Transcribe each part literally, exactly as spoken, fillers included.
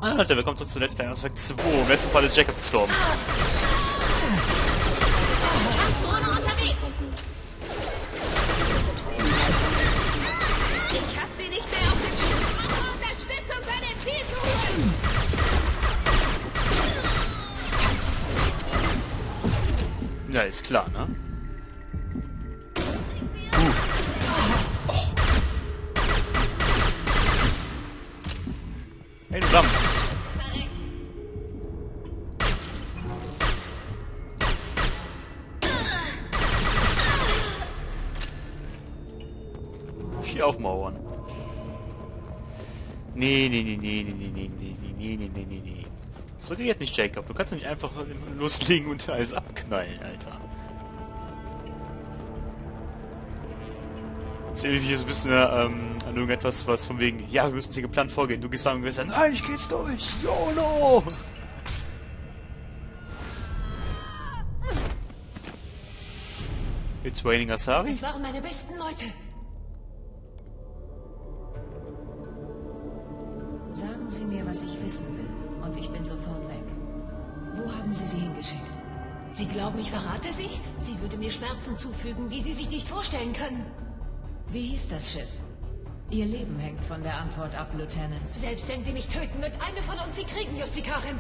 Ah, Leute, willkommen zurück zu Let's Play Mass Effect zwei. Im letzten Fall ist Jacob gestorben. Drohne unterwegs! Ich hab sie nicht mehr auf dem Schiff! Mach Unterstützung bei der Zielsuche! Ja, ist klar, ne? Hey, du Rams. Hier aufmauern. Nee, nee, nee, nee, nee, nee, nee, nee, nee, nee, nee, nee, nee. So geht nicht, Jacob. Du kannst nicht einfach loslegen und alles abknallen, Alter. Das erinnert mich so ein bisschen ähm, an irgendetwas, was von wegen, ja, wir müssen hier geplant vorgehen. Du gehst sagen, wir sagen, nein, ich geht's durch. YOLO! It's raining Asari? Es waren meine besten Leute. Sagen Sie mir, was ich wissen will, und ich bin sofort weg. Wo haben Sie sie hingeschickt? Sie glauben, ich verrate sie? Sie würde mir Schmerzen zufügen, die Sie sich nicht vorstellen können. Wie hieß das Schiff? Ihr Leben hängt von der Antwort ab, Lieutenant. Selbst wenn Sie mich töten, wird eine von uns sie kriegen, Justikarin.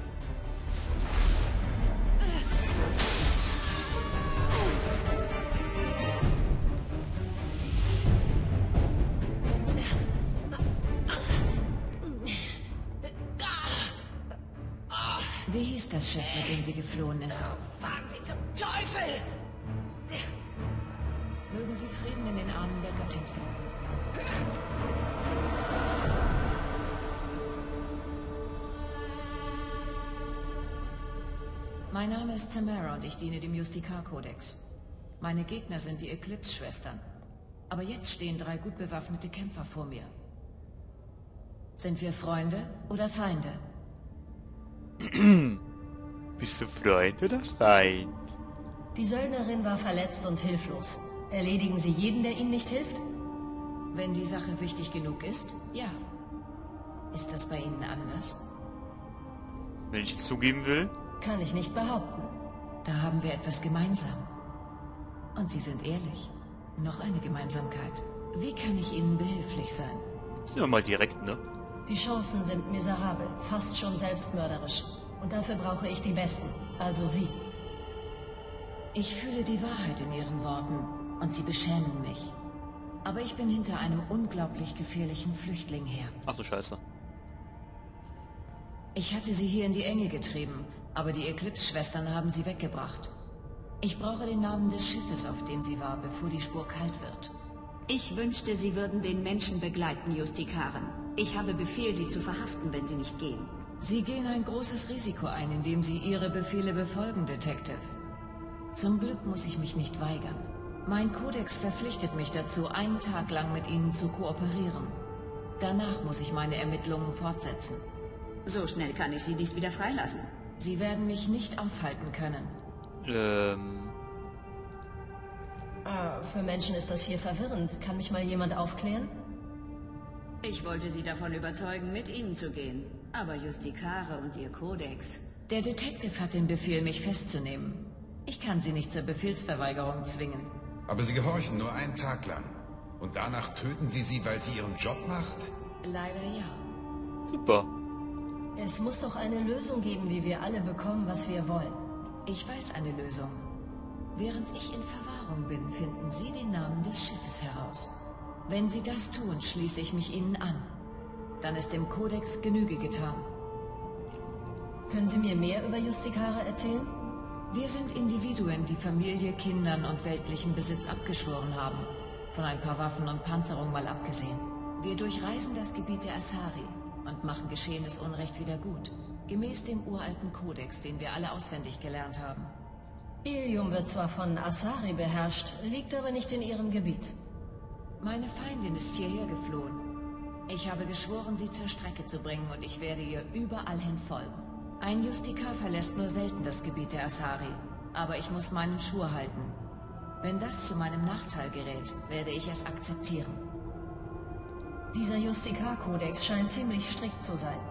Wie hieß das Schiff, mit dem sie geflohen ist? Fahren Sie zum Teufel! Mögen Sie Frieden in den Armen der Göttin finden. Mein Name ist Tamara und ich diene dem Justikar-Kodex. Meine Gegner sind die Eclipse-Schwestern. Aber jetzt stehen drei gut bewaffnete Kämpfer vor mir. Sind wir Freunde oder Feinde? Bist du Freund oder Feind? Die Söldnerin war verletzt und hilflos. Erledigen Sie jeden, der Ihnen nicht hilft? Wenn die Sache wichtig genug ist, ja. Ist das bei Ihnen anders? Wenn ich es zugeben will? Kann ich nicht behaupten. Da haben wir etwas gemeinsam. Und Sie sind ehrlich. Noch eine Gemeinsamkeit. Wie kann ich Ihnen behilflich sein? Sind wir mal direkt, ne? Die Chancen sind miserabel, fast schon selbstmörderisch. Und dafür brauche ich die Besten, also Sie. Ich fühle die Wahrheit in Ihren Worten und sie beschämen mich. Aber ich bin hinter einem unglaublich gefährlichen Flüchtling her. Ach du Scheiße. Ich hatte sie hier in die Enge getrieben, aber die Eclipse-Schwestern haben sie weggebracht. Ich brauche den Namen des Schiffes, auf dem sie war, bevor die Spur kalt wird. Ich wünschte, Sie würden den Menschen begleiten, Justikarin. Ich habe Befehl, Sie zu verhaften, wenn Sie nicht gehen. Sie gehen ein großes Risiko ein, indem Sie Ihre Befehle befolgen, Detective. Zum Glück muss ich mich nicht weigern. Mein Kodex verpflichtet mich dazu, einen Tag lang mit Ihnen zu kooperieren. Danach muss ich meine Ermittlungen fortsetzen. So schnell kann ich Sie nicht wieder freilassen. Sie werden mich nicht aufhalten können. Ähm... Ah, für Menschen ist das hier verwirrend. Kann mich mal jemand aufklären? Ich wollte Sie davon überzeugen, mit Ihnen zu gehen. Aber Justikare und Ihr Kodex... Der Detective hat den Befehl, mich festzunehmen. Ich kann Sie nicht zur Befehlsverweigerung zwingen. Aber Sie gehorchen nur einen Tag lang. Und danach töten Sie sie, weil sie Ihren Job macht? Leider ja. Super. Es muss doch eine Lösung geben, wie wir alle bekommen, was wir wollen. Ich weiß eine Lösung. Während ich in Verwahrung bin, finden Sie den Namen des Schiffes heraus. Wenn Sie das tun, schließe ich mich Ihnen an. Dann ist dem Kodex Genüge getan. Können Sie mir mehr über Justikare erzählen? Wir sind Individuen, die Familie, Kindern und weltlichem Besitz abgeschworen haben. Von ein paar Waffen und Panzerung mal abgesehen. Wir durchreisen das Gebiet der Asari und machen geschehenes Unrecht wieder gut. Gemäß dem uralten Kodex, den wir alle auswendig gelernt haben. Ilium wird zwar von Asari beherrscht, liegt aber nicht in ihrem Gebiet. Meine Feindin ist hierher geflohen. Ich habe geschworen, sie zur Strecke zu bringen und ich werde ihr überall hin folgen. Ein Justikar verlässt nur selten das Gebiet der Asari, aber ich muss meinen Schwur halten. Wenn das zu meinem Nachteil gerät, werde ich es akzeptieren. Dieser Justikar-Kodex scheint ziemlich strikt zu sein.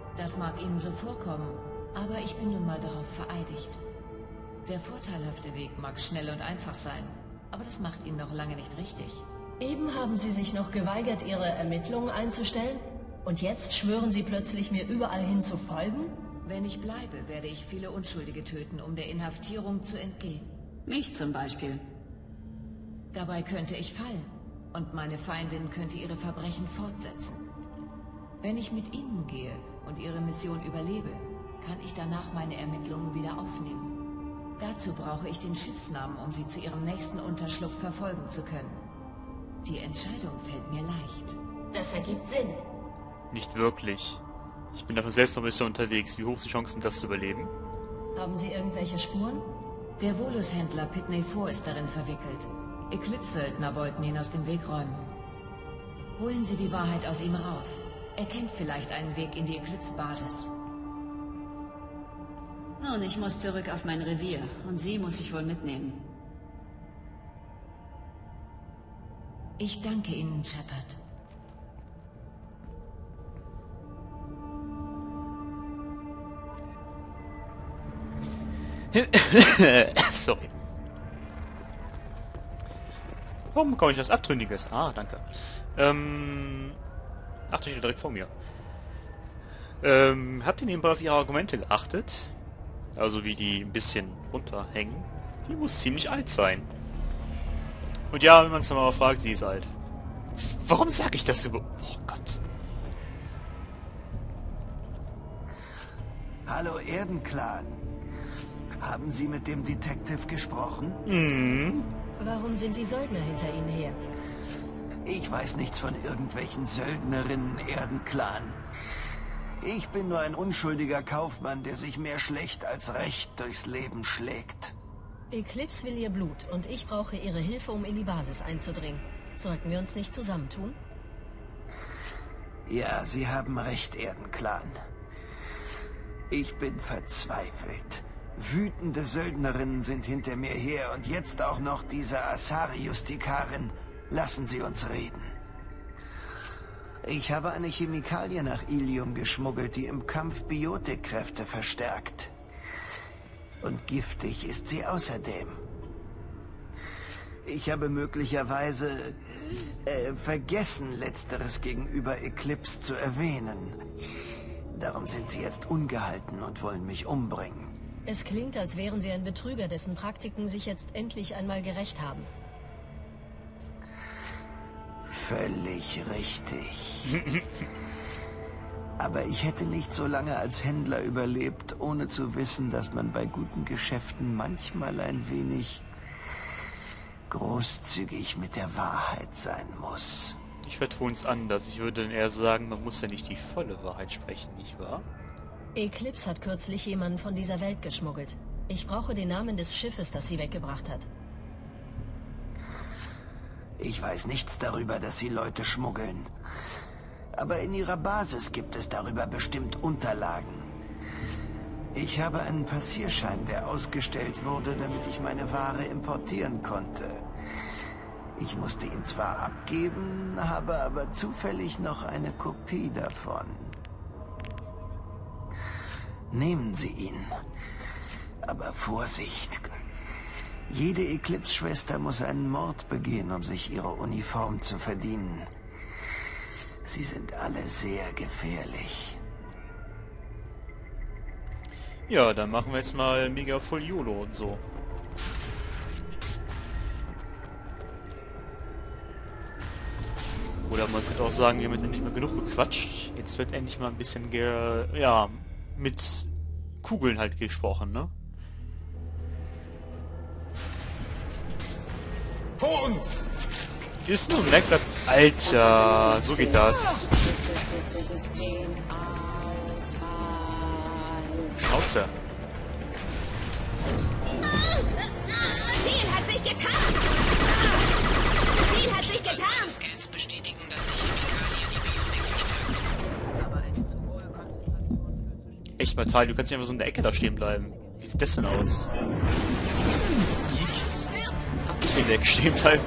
Das mag Ihnen so vorkommen, aber ich bin nun mal darauf vereidigt. Der vorteilhafte Weg mag schnell und einfach sein, aber das macht ihn noch lange nicht richtig. Eben haben Sie sich noch geweigert, Ihre Ermittlungen einzustellen? Und jetzt schwören Sie plötzlich, mir überall hin zu folgen? Wenn ich bleibe, werde ich viele Unschuldige töten, um der Inhaftierung zu entgehen. Mich zum Beispiel. Dabei könnte ich fallen und meine Feindin könnte ihre Verbrechen fortsetzen. Wenn ich mit Ihnen gehe und Ihre Mission überlebe, kann ich danach meine Ermittlungen wieder aufnehmen. Dazu brauche ich den Schiffsnamen, um Sie zu Ihrem nächsten Unterschlupf verfolgen zu können. Die Entscheidung fällt mir leicht. Das ergibt Sinn. Nicht wirklich. Ich bin dafür selbst noch ein bisschen unterwegs. Wie hoch sind die Chancen, das zu überleben? Haben Sie irgendwelche Spuren? Der Volus-Händler Pitney Four ist darin verwickelt. Eclipse-Söldner wollten ihn aus dem Weg räumen. Holen Sie die Wahrheit aus ihm raus. Er kennt vielleicht einen Weg in die Eclipse-Basis. Nun, ich muss zurück auf mein Revier und sie muss ich wohl mitnehmen. Ich danke Ihnen, Shepard. Sorry. Warum bekomme ich was Abtrünniges? Ah, danke. Ähm... Ach, das steht direkt vor mir. Ähm, habt ihr nebenbei auf ihre Argumente geachtet? Also wie die ein bisschen runterhängen. Die muss ziemlich alt sein. Und ja, wenn man es mal fragt, sie ist alt. Warum sage ich das überhaupt? Oh Gott. Hallo Erdenclan. Haben Sie mit dem Detective gesprochen? Mhm. Warum sind die Söldner hinter Ihnen her? Ich weiß nichts von irgendwelchen Söldnerinnen, Erdenclan. Ich bin nur ein unschuldiger Kaufmann, der sich mehr schlecht als recht durchs Leben schlägt. Eclipse will Ihr Blut und ich brauche Ihre Hilfe, um in die Basis einzudringen. Sollten wir uns nicht zusammentun? Ja, Sie haben recht, Erdenclan. Ich bin verzweifelt. Wütende Söldnerinnen sind hinter mir her und jetzt auch noch diese Asari-Justikarin. Lassen Sie uns reden. Ich habe eine Chemikalie nach Ilium geschmuggelt, die im Kampf Biotikkräfte verstärkt. Und giftig ist sie außerdem. Ich habe möglicherweise äh, vergessen, Letzteres gegenüber Eclipse zu erwähnen. Darum sind sie jetzt ungehalten und wollen mich umbringen. Es klingt, als wären Sie ein Betrüger, dessen Praktiken sich jetzt endlich einmal gerächt haben. Völlig richtig. Aber ich hätte nicht so lange als Händler überlebt, ohne zu wissen, dass man bei guten Geschäften manchmal ein wenig großzügig mit der Wahrheit sein muss. Ich vertue es anders. Ich würde eher sagen, man muss ja nicht die volle Wahrheit sprechen, nicht wahr? Eclipse hat kürzlich jemanden von dieser Welt geschmuggelt. Ich brauche den Namen des Schiffes, das sie weggebracht hat. Ich weiß nichts darüber, dass sie Leute schmuggeln. Aber in ihrer Basis gibt es darüber bestimmt Unterlagen. Ich habe einen Passierschein, der ausgestellt wurde, damit ich meine Ware importieren konnte. Ich musste ihn zwar abgeben, habe aber zufällig noch eine Kopie davon. Nehmen Sie ihn. Aber Vorsicht! Jede Eclipse-Schwester muss einen Mord begehen, um sich ihre Uniform zu verdienen. Sie sind alle sehr gefährlich. Ja, dann machen wir jetzt mal mega voll YOLO und so. Oder man könnte auch sagen, wir haben jetzt endlich mal genug gequatscht. Jetzt wird endlich mal ein bisschen ge ja, mit Kugeln halt gesprochen, ne? Vor uns! Ist nur weg, bleibt. Alter, so geht das. Schnauze. Ziel hat sich getan! Ziel hat sich getan! Scans bestätigen, dass die Chemikalie die Bionik verstärkt. Aber eine zu hohe Konzentration. Echt mal, Teil, du kannst nicht einfach so in der Ecke da stehen bleiben. Wie sieht das denn aus? In der Ecke stehen bleiben.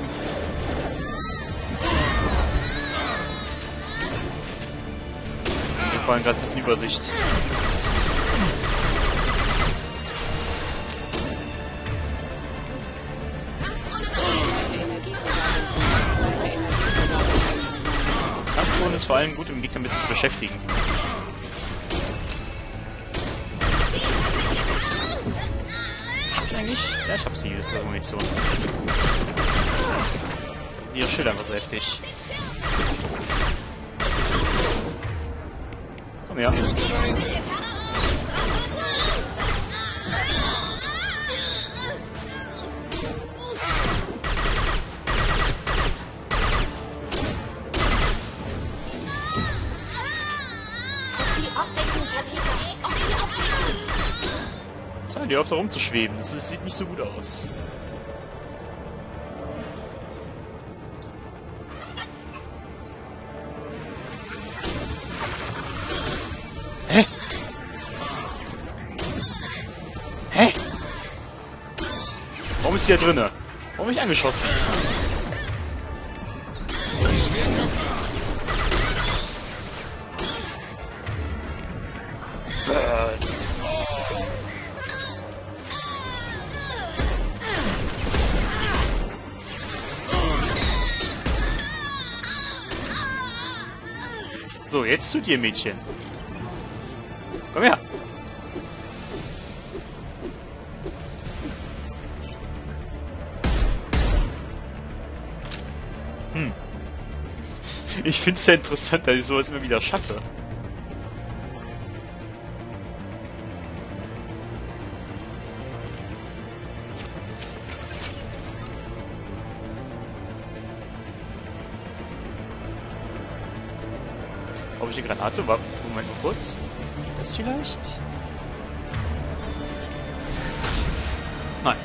vor allem gerade ein bisschen Übersicht. Kampfdrohnen ist vor allem gut, um den Gegner ein bisschen zu beschäftigen. Hab ich eigentlich? Ja, ich hab sie, die Munition. Die Schilder einfach so heftig. Komm her. Tja, die hofft da rumzuschweben. Das ist, sieht nicht so gut aus. Hä? Hä? Warum ist sie da drinne? Warum bin ich angeschossen? So, jetzt zu dir, Mädchen. Komm her. Hm. Ich finde es ja interessant, dass ich sowas immer wieder schaffe. Ob ich die Granate war? Moment mal kurz. Das vielleicht? Nein.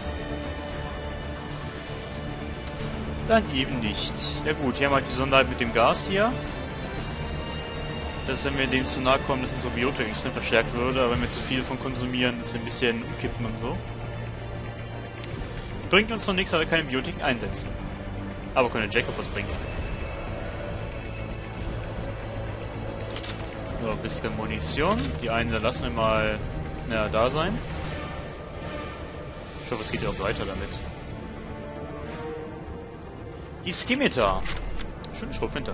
Dann eben nicht. Ja gut, hier haben wir halt die Sonderheit mit dem Gas hier. Dass wenn wir dem zu nahe kommen, dass unsere Biotik extrem verstärkt würde, aber wenn wir zu viel davon konsumieren, dass wir ein bisschen umkippen und so. Bringt uns noch nichts, weil wir keine Biotiken einsetzen. Aber können Jacob was bringen. So, ein bisschen Munition. Die eine lassen wir mal naja, da sein. Ich hoffe, es geht ja auch weiter damit. Die Skimitar. Schön Schrupf hinter.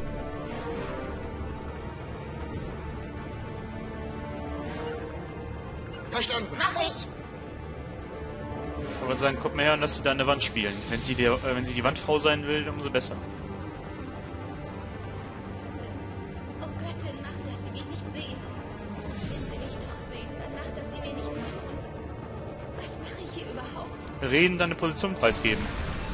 Verstanden. Mach ich! Ich wollte sagen, kommt mal her und lass sie da an der Wand spielen. Wenn sie, der, äh, wenn sie die Wandfrau sein will, dann umso besser. Oh Göttin, mach, dass sie mich nicht sehen. Wenn sie mich doch sehen, dann mach, dass sie mir nichts tun. Was mache ich hier überhaupt? Reden, deine Position preisgeben.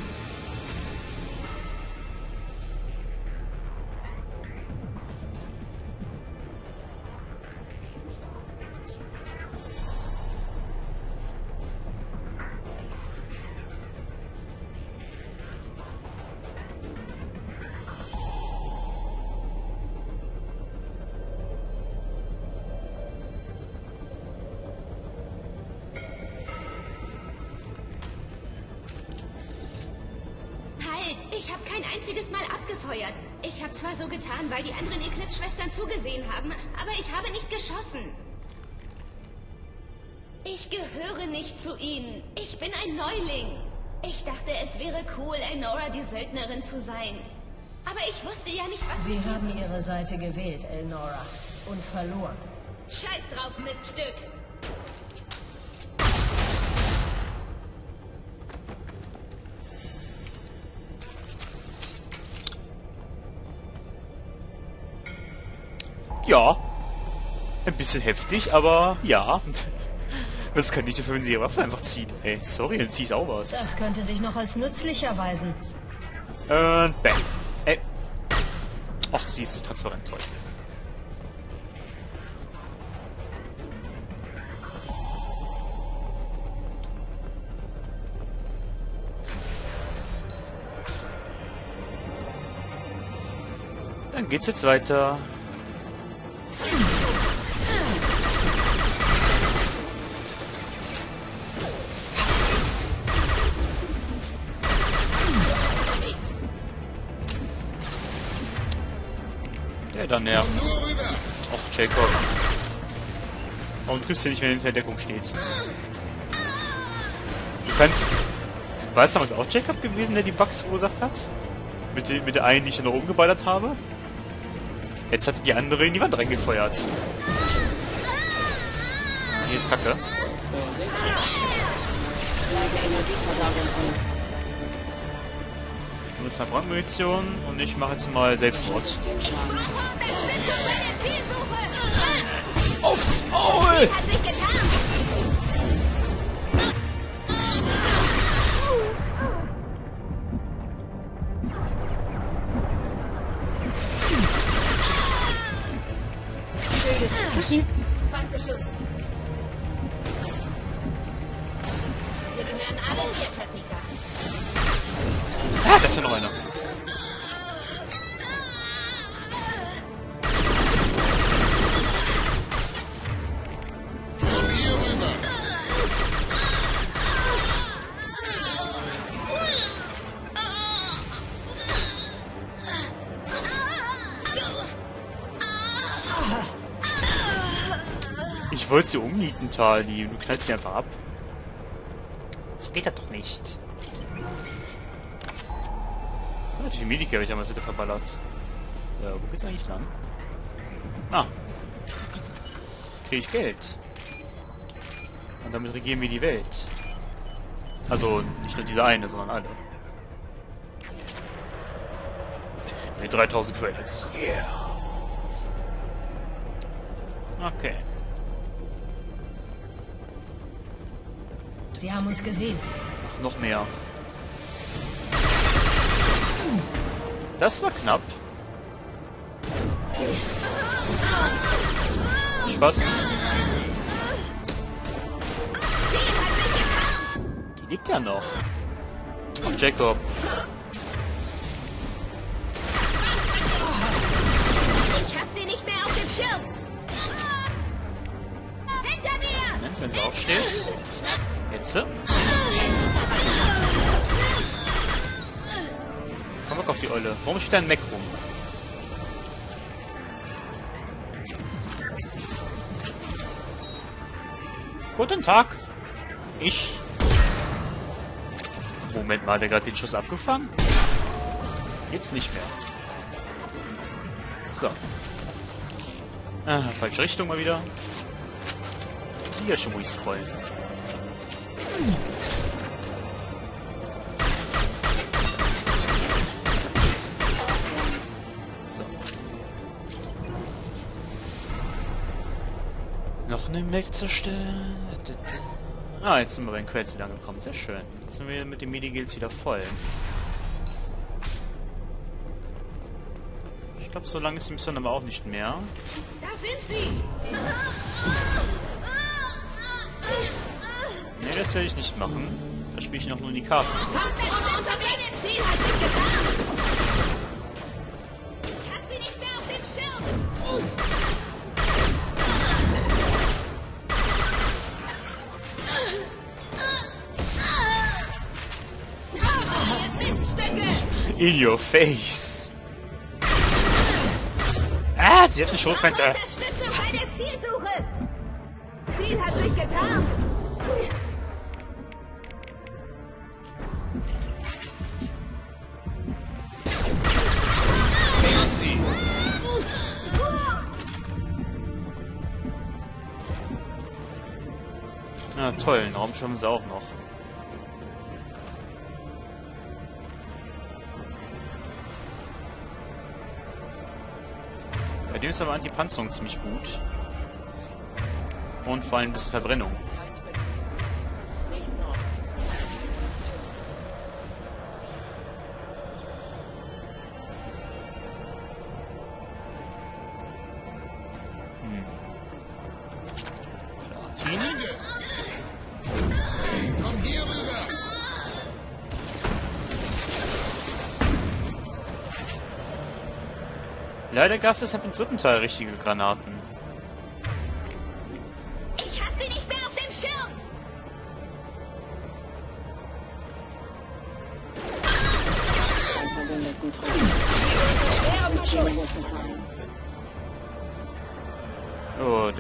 Ich habe kein einziges Mal abgefeuert. Ich habe zwar so getan, weil die anderen Eclipse-Schwestern zugesehen haben, aber ich habe nicht geschossen. Ich gehöre nicht zu ihnen. Ich bin ein Neuling. Ich dachte, es wäre cool, Elnora die Söldnerin zu sein. Aber ich wusste ja nicht, was... Sie haben Ihre Seite gewählt, Elnora. Und verloren. Scheiß drauf, Miststück. Ja. Ein bisschen heftig, aber ja. Was kann ich dafür, wenn sie ihre Waffe einfach zieht? Ey, sorry, dann zieh ich auch was. Das könnte sich noch als nützlich erweisen. Und bang. Ey. Ach, sie ist so transparent, toll. Dann geht's jetzt weiter. Der da nervt. Och, Jacob. Warum triffst du nicht, wenn er hinter Deckung steht? Du kannst... War es damals auch Jacob gewesen, der die Bugs verursacht hat? Mit, die, mit der einen, die ich nach oben geballert habe? Jetzt hat die andere in die Wand reingefeuert. Hier ist Kacke. Ich benutze eine Brandmunition und ich mache jetzt mal Selbstmord. Aufs Maul! Tschüssi. Feindbeschuss. Sie gehören alle hier, Tatika. Ah, da ist ja noch einer. Ich wollte sie umnieten, Tali. Du knallst sie einfach ab. So geht das doch nicht. Ja, die Medike habe ich damals wieder verballert. Ja, wo geht's eigentlich lang? Ah. Kriege ich Geld. Und damit regieren wir die Welt. Also nicht nur diese eine, sondern alle. Mit dreitausend Credits. Yeah. Okay. Sie haben uns gesehen. Ach, noch mehr. Das war knapp. Spaß. Die lebt ja noch. Und Jacob. Ich hab sie nicht mehr auf dem Schirm. Hinter mir! Moment, wenn sie aufsteht. Jetzt. Komm weg auf die Eule. Warum steht da ein Mech rum? Guten Tag. Ich. Moment mal, hat er gerade den Schuss abgefangen? Jetzt nicht mehr. So. Ah, falsche Richtung mal wieder. Hier schon muss ich scrollen. So. Noch eine Mech zerstören. Ah, jetzt sind wir bei den Quellziel angekommen. Sehr schön. Jetzt sind wir mit den Medigills wieder voll. Ich glaube, so lange ist die Mission aber auch nicht mehr. Da sind sie! Ne, das werde ich nicht machen. Da spiele ich noch nur in die Karten. Unser unterwegs! Ziel hat sich getan! Ich hab sie nicht mehr auf dem Schirm! Ihr Miststücke! In your face! Ah, sie hat einen Schrotfenster. Unterstützung bei der Zielsuche! Ziel hat sich getan! Ja, toll, einen Raum schaffen sie auch noch. Bei dem ist aber Anti-Panzerung ziemlich gut. Und vor allem ein bisschen Verbrennung. Hm. Platine? Komm hier rüber! Leider gab es deshalb im dritten Teil richtige Granaten. Ich hab sie nicht mehr auf dem Schirm!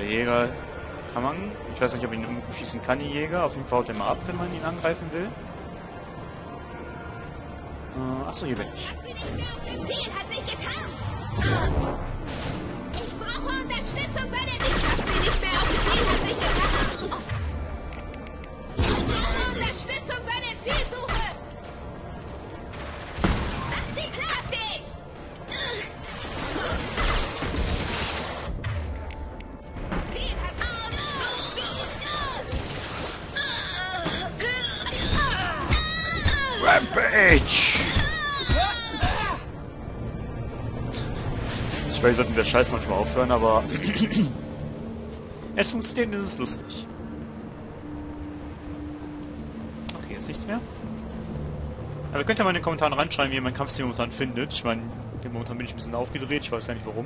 Jäger kann man... Ich weiß nicht, ob ihn irgendwo schießen kann, die Jäger. Auf jeden Fall haut er mal ab, wenn man ihn angreifen will. Äh, achso, hier bin ich. Ziel hat sich getan! Ich brauche Unterstützung, Benedikt! Ich hab sie nicht mehr auf dem Ziel, hat sich getan! Ich brauche Unterstützung bei der Zielsuche! Mach sie fertig! Ziel hat... Rampage! Ich weiß, wir sollten der Scheiß manchmal aufhören, aber es funktioniert, es ist lustig. Okay, ist nichts mehr. Aber ihr könnt ja mal in den Kommentaren reinschreiben, wie ihr meinen Kampfstil momentan findet. Ich meine, momentan bin ich ein bisschen aufgedreht, ich weiß gar nicht warum.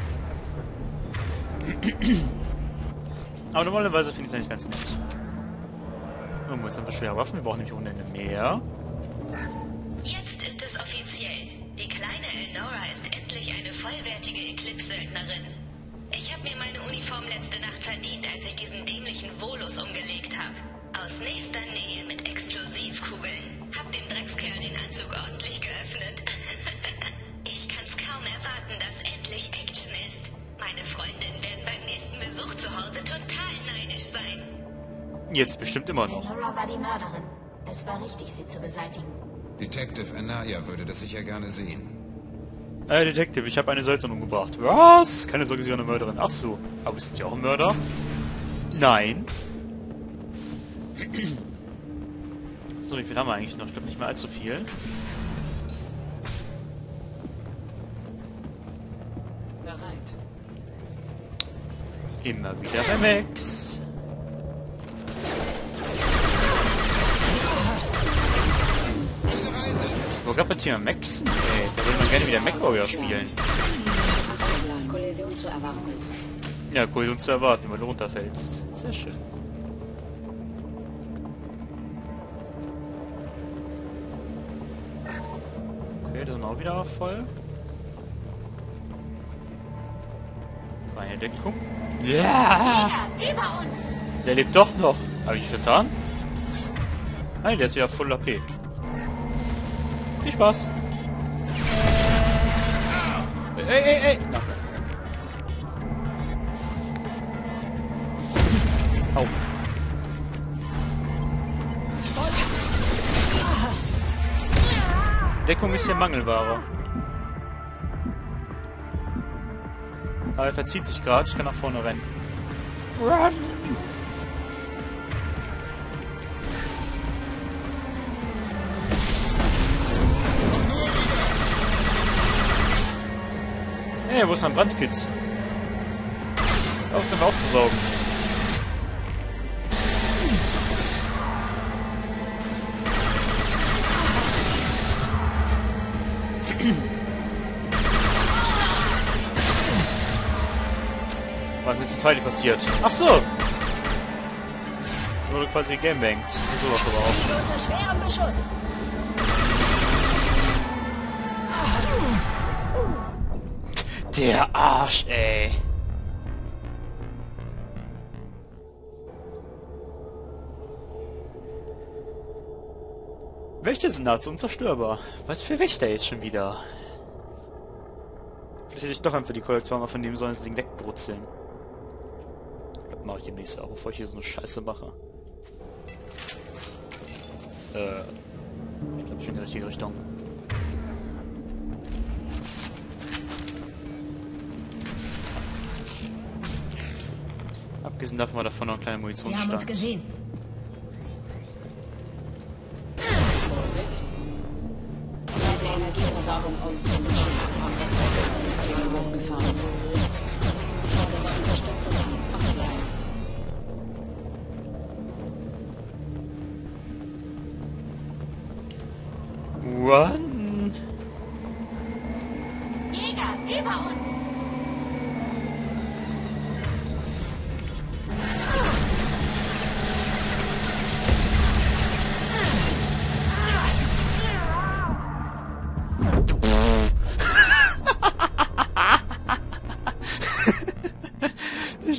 Aber normalerweise finde ich es eigentlich ganz nett. Irgendwo ist dann für schwere Waffen, wir brauchen nämlich ohne Ende mehr. Jetzt ist es offiziell. Die kleine Elnora ist endlich eine vollwertige Eclipse-Söldnerin. Ich habe mir meine Uniform letzte Nacht verdient, als ich diesen dämlichen Volus umgelegt habe. Aus nächster Nähe mit Explosivkugeln. Hab dem Dreckskerl den Anzug ordentlich geöffnet. Ich kann's kaum erwarten, dass endlich Action ist. Meine Freundinnen werden beim nächsten Besuch zu Hause total neidisch sein. Jetzt bestimmt immer noch. Elnora war die Mörderin. Es war richtig, sie zu beseitigen. Detective Anaya würde das sicher gerne sehen. Äh, Detective, ich habe eine Söldnerin umgebracht. Was? Keine Sorge, sie ist eine Mörderin. Ach so. Aber ist sie auch ein Mörder? Nein. So, wie viel haben wir eigentlich noch? Ich glaube nicht mehr allzu viel. Bereit. Immer wieder Remex. Wo gab es hier Max? Ey, da würde man gerne wieder MacWarrior spielen. Kollision zu erwarten. Ja, Kollision zu erwarten, weil du runterfällst. Sehr schön. Okay, das sind auch wieder voll. Meine Deckung. Ja! Über uns! Der lebt doch noch. Habe ich vertan? Nein, der ist wieder voll A P. Viel Spaß. Ey, ey, ey. Danke. Au. Deckung ist hier Mangelware. Aber er verzieht sich gerade. Ich kann nach vorne rennen. Run! Hey, wo ist mein Brandkit? Auf sind wir aufzusaugen. Was ist zum Teil passiert? Ach so! Es wurde quasi gamebankt. Sowas aber auch. Unter schwerem Beschuss. Der Arsch, ey. Wächter sind nahezu unzerstörbar. Was für Wächter ist schon wieder? Vielleicht hätte ich doch einfach die Kollektoren mal von dem sollen, das Ding wegbrutzeln. Das mache ich demnächst auch, bevor ich hier so eine Scheiße mache. Äh. Ich glaube schon in die richtige Richtung. Abgesehen davon war davon noch ein kleiner Sie haben uns Munitionsstand. gesehen. Die Energieversorgung aus dem System hochgefahren. Fordere Unterstützung an. Offline. Run! Jäger, über uns!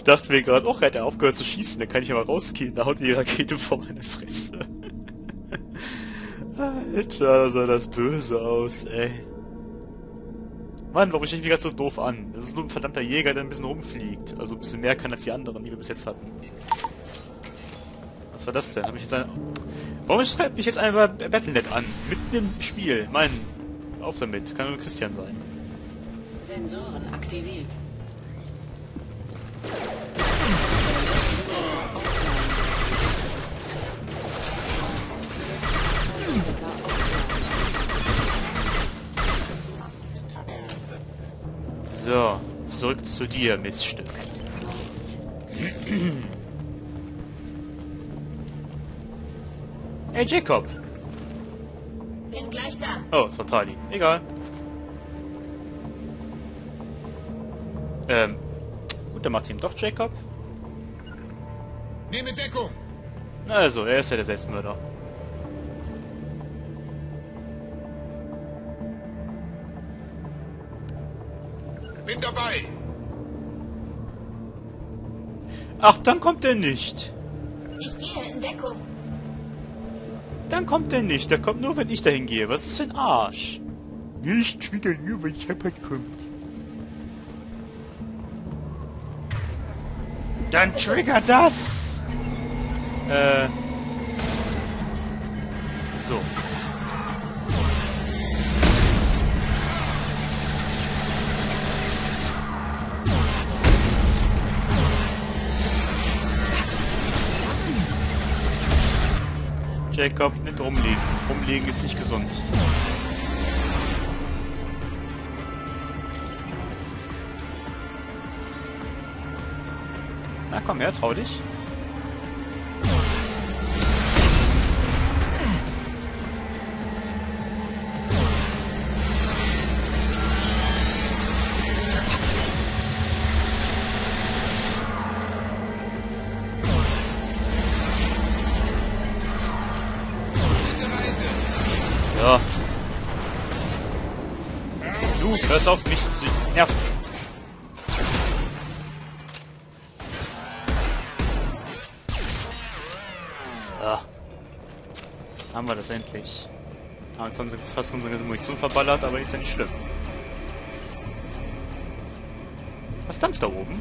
dachte mir gerade, oh, er hat aufgehört zu schießen, dann kann ich ja mal rausgehen. Da haut die Rakete vor meine Fresse. Alter, sah das böse aus, ey. Mann, warum stelle ich mich gerade so doof an? Das ist nur ein verdammter Jäger, der ein bisschen rumfliegt. Also ein bisschen mehr kann als die anderen, die wir bis jetzt hatten. Was war das denn? Hab ich jetzt eine... Warum schreibt mich jetzt einfach Battle Punkt net an? Mitten im Spiel. Mann, auf damit. Kann nur Christian sein. Sensoren aktiviert. So, zurück zu dir, Miststück. Hey, Jacob! Bin gleich da. Oh, es war Tali. Egal. Ähm, gut, dann macht ihm doch Jacob. Nehme Deckung! Also, er ist ja der Selbstmörder. Bin dabei! Ach, dann kommt er nicht. Ich gehe in Deckung. Dann kommt er nicht. Der kommt nur, wenn ich dahin gehe. Was ist für ein Arsch? Nicht wieder nur, wenn Shepard kommt. Dann trigger das! Äh... So. Jacob, nicht rumliegen. Rumliegen ist nicht gesund. Na komm her, trau dich. Ja. Du, hörst auf mich zu nerven. So. Haben wir das endlich. Haben uns sonst fast unsere Munition verballert, aber ist ja nicht schlimm. Was dampft da oben?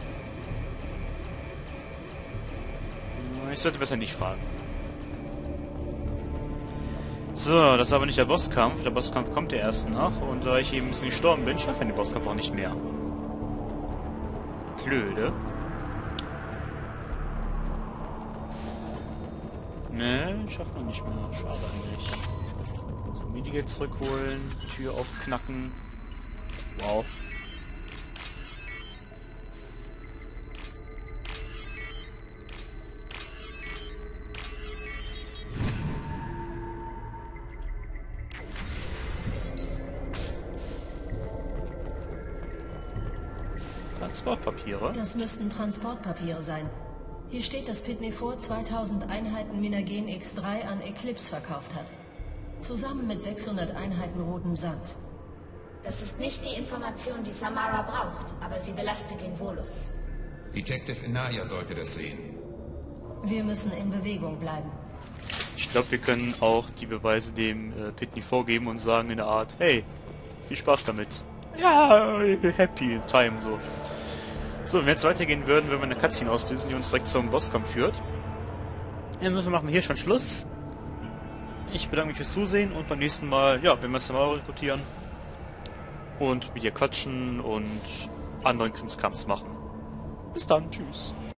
Ich sollte besser nicht fragen. So, das ist aber nicht der Bosskampf. Der Bosskampf kommt ja erst noch. Und da ich eben ein bisschen gestorben bin, schaffe ich den Bosskampf auch nicht mehr. Blöde. Ne, schafft man nicht mehr. Schade eigentlich. So, Medigate zurückholen. Tür aufknacken. Wow. Transportpapiere? Das müssten Transportpapiere sein. Hier steht, dass Pitney vor zweitausend Einheiten Minagen X drei an Eclipse verkauft hat. Zusammen mit sechshundert Einheiten rotem Sand. Das ist nicht die Information, die Samara braucht, aber sie belastet den Volus. Detective Inaya sollte das sehen. Wir müssen in Bewegung bleiben. Ich glaube, wir können auch die Beweise dem äh, Pitney vorgeben und sagen in der Art, hey, viel Spaß damit. Ja, happy time, so. So, wenn wir jetzt weitergehen würden, würden wir eine Cutscene auslösen, die uns direkt zum Bosskampf führt. Insofern machen wir hier schon Schluss. Ich bedanke mich fürs Zusehen und beim nächsten Mal, ja, werden wir Samara rekrutieren und mit ihr quatschen und anderen Krimskrams machen. Bis dann, tschüss.